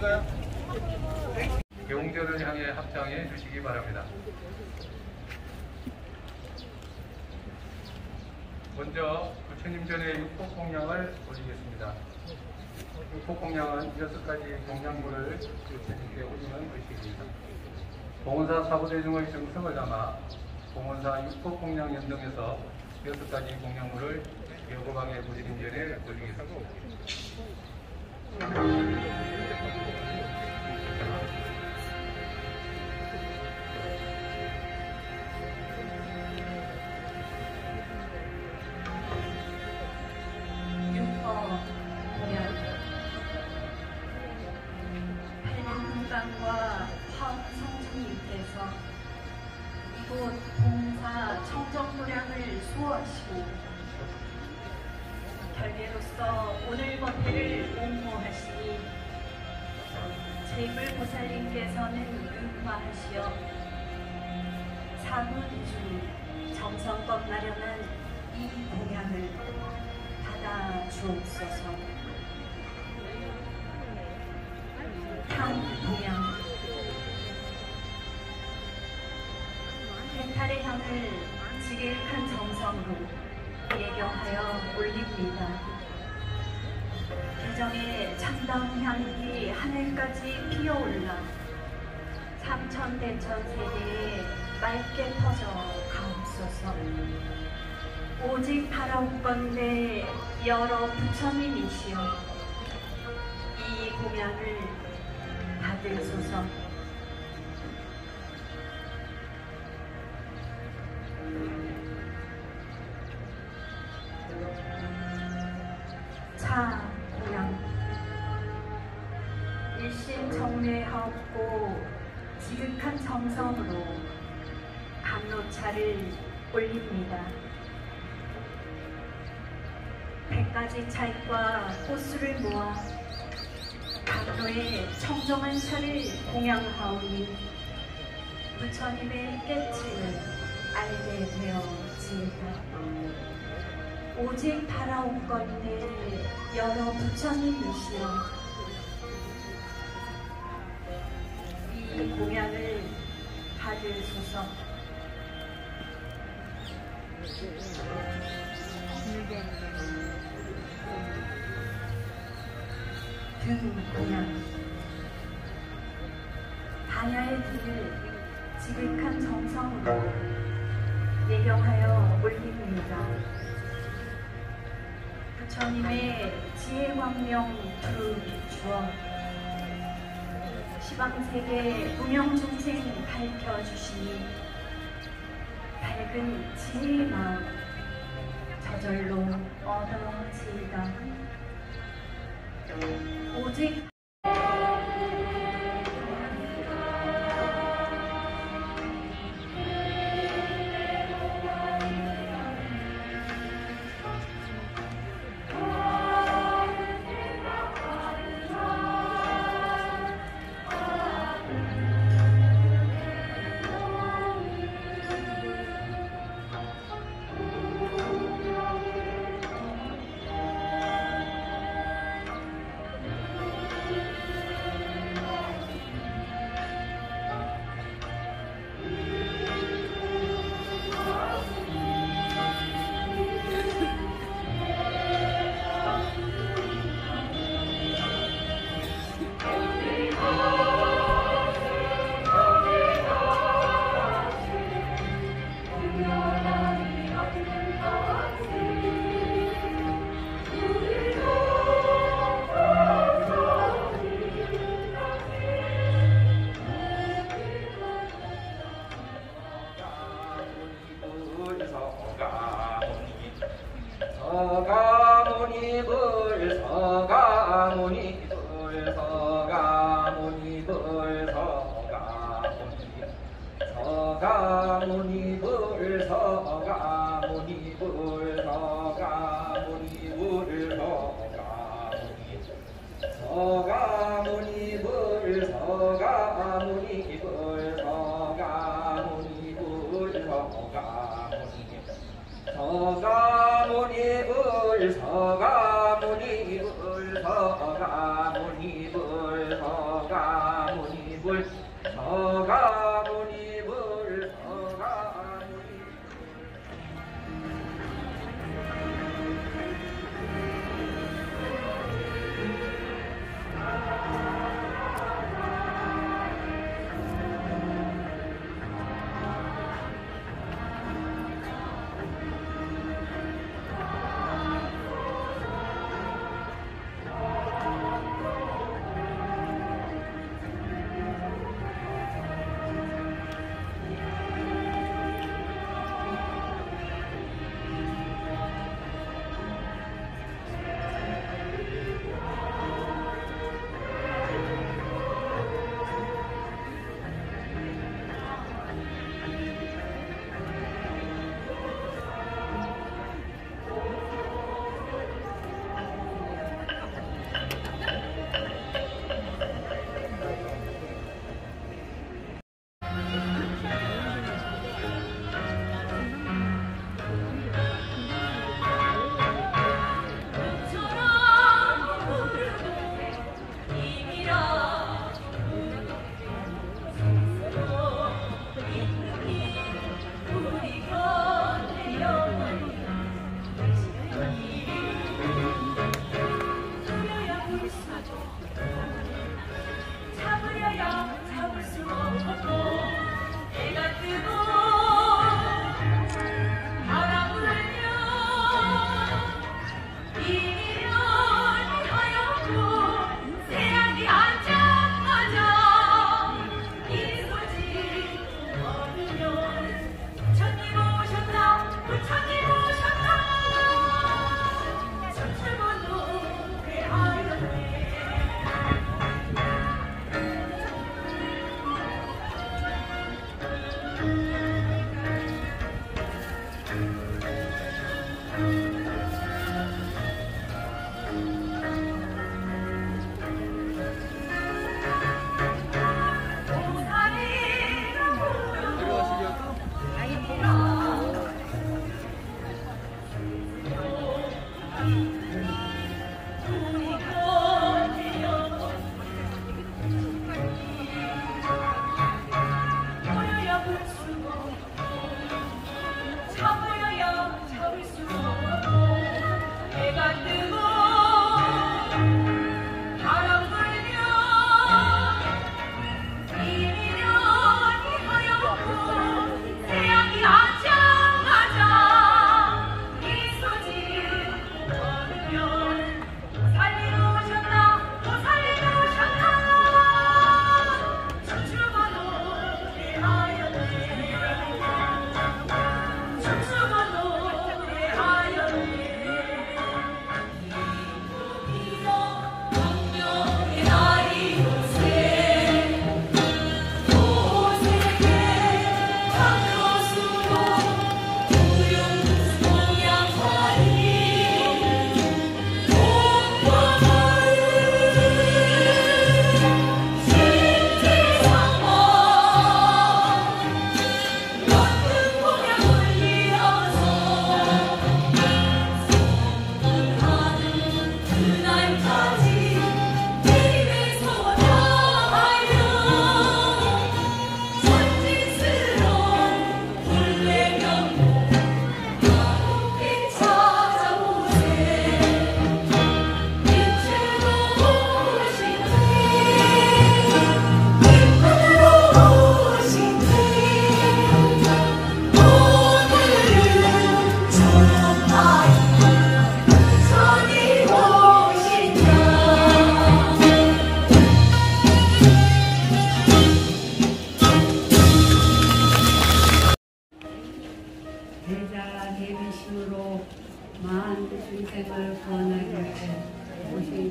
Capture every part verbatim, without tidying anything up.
있을까요? 경제를 향해 합장해 주시기 바랍니다. 먼저 부처님 전에 육포공양을 올리겠습니다. 육포공양은 여섯 가지 공양물을 부처님께 올리는 의식입니다. 봉헌사 사부대중의 정성을 담아 봉헌사 육포공양 연등에서 여섯 가지 공양물을 여고방의 부처님 전에 올리겠습니다. 과 화성중님께서 이곳 봉사 청정도량을 수호하시고 결계로서 오늘 법회를 옹호하시니 제불보살님께서는 은화하시어 사문중 정성껏 나련한 이 공양을 받아 주옵소서. 향공양 해탈의 향을 지극한 정성으로 예경하여 올립니다. 개정의 참다운 향기 하늘까지 피어올라 삼천대천 세계에 맑게 퍼져 가옵소서. 오직 바라옵건대 여러 부처님이시여 이 공양을 받으소서. 차 공양 일심정례하옵고 지극한 정성으로 감로차를 올립니다. 백가지 찰과 꽃술을 모아 감로의 청정한 차를 공양하오니 부처님의 깨침을 알게 되어지이다. 오직 바라옵건대 여러 부처님이시여 이 공양을 받으소서. 등 공양 반야의 등을 지극한 정성으로 예경하여 올립니다. 부처님의 지혜광명 두 비추어 시방세계 무명중생 밝혀주시니 밝은 지혜의 마음 저절로 얻어지이다. 오직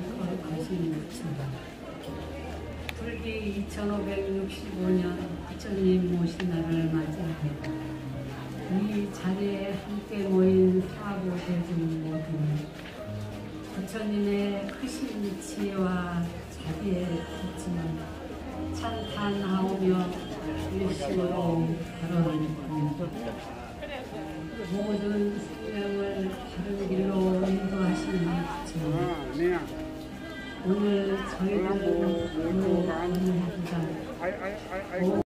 거룩하신 주님, 불기 이천오백육십오 년 부처님 모신 날을 맞이하여 이 자리에 함께 모인 사부 대중 모두 부처님의 크신 지혜와 자비에 듣지만 찬탄하오며 일심으로 바라옵니다. 모든 생명을 바른 길로 인도하시는 부처님, 오늘 저희들을 모두 안내합니다.